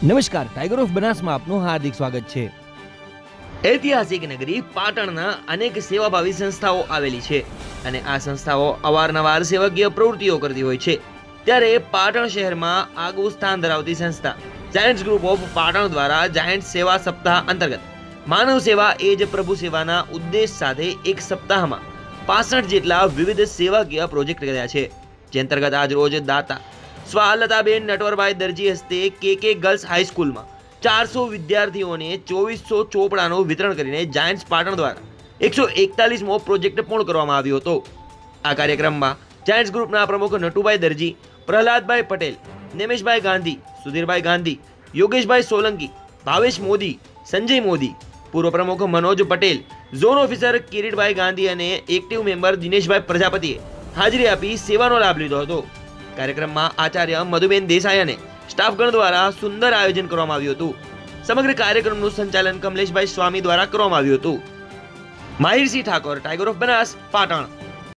નમસ્કાર, tiger of બનાસમાં આપનું હાર્દિક સ્વાગત છે। ઐતિહાસિક નગરી પાટણના અનેક સેવાભાવી સંસ્થાઓ આવેલી છે અને આ સંસ્થાઓ અવારનવાર સેવાકીય પ્રવૃત્તિઓ કરતી હોય છે। ત્યારે પાટણ શહેરમાં આગવું સ્થાન ધરાવતી સંસ્થા જાયન્ટ્સ ગ્રુપ ઓફ પાટણ દ્વારા જાયન્ટ્સ સેવા સપ્તાહ અંતર્ગત માનવ સેવા એ જ પ્રભુ સેવાના ઉદ્દેશ સાથે એક સપ્તાહમાં 65 જેટલા વિવિધ સેવાકીય પ્રોજેક્ટ કર્યા છે। જે અંતર્ગત આજ રોજ દાતા સ્વાલતાબેન નટવરભાઈ દરજી હસ્તે કે ગર્લ્સ હાઈસ્કૂલમાં 400 વિદ્યાર્થીઓને 2400 ચોપડાનું વિતરણ કરીને જાયન્ટ્સ પાટણ દ્વારા 141મો પ્રોજેક્ટ પૂર્ણ કરવામાં આવ્યો હતો। આ કાર્યક્રમમાં જાયન્ટ્સ ગ્રુપના પ્રમુખ નટુભાઈ દરજી, પ્રહલાદભાઈ પટેલ, નેમેશભાઈ ગાંધી, સુધીરભાઈ ગાંધી, યોગેશભાઈ સોલંકી, ભાવેશ મોદી, સંજય મોદી, પૂર્વ પ્રમુખ મનોજ પટેલ, ઝોન ઓફિસર કિરીટભાઈ ગાંધી અને એક્ટિવ મેમ્બર દિનેશભાઈ પ્રજાપતિએ હાજરી આપી સેવાનો લાભ લીધો હતો। કાર્યક્રમમાં આચાર્ય મધુબેન દેસાઈ અને સ્ટાફગણ દ્વારા સુંદર આયોજન કરવામાં આવ્યું હતું। સમગ્ર કાર્યક્રમનું સંચાલન કમલેશભાઈ સ્વામી દ્વારા કરવામાં આવ્યું હતું। Mahirsinh Thakor, tiger of Banas, Patan.